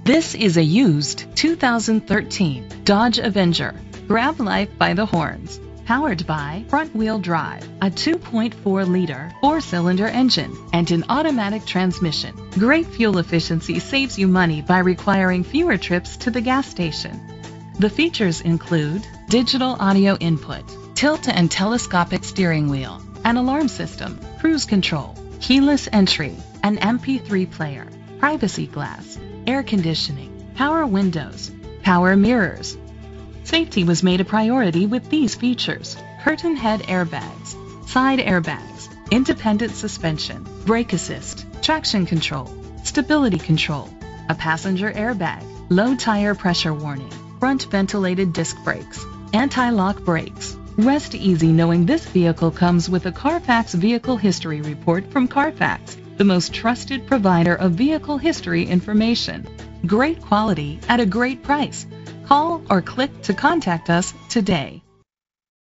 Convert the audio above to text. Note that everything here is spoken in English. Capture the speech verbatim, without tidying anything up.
This is a used two thousand thirteen Dodge Avenger. Grab life by the horns. Powered by front-wheel drive, a two point four liter four-cylinder engine, and an automatic transmission. Great fuel efficiency saves you money by requiring fewer trips to the gas station. The features include digital audio input, tilt and telescopic steering wheel, an alarm system, cruise control, keyless entry, an M P three player, privacy glass, air conditioning, power windows, power mirrors. Safety was made a priority with these features: curtain head airbags, side airbags, independent suspension, brake assist, traction control, stability control, a passenger airbag, low tire pressure warning, front ventilated disc brakes, anti-lock brakes. Rest easy knowing this vehicle comes with a Carfax Vehicle History Report from Carfax, the most trusted provider of vehicle history information. Great quality at a great price. Call or click to contact us today.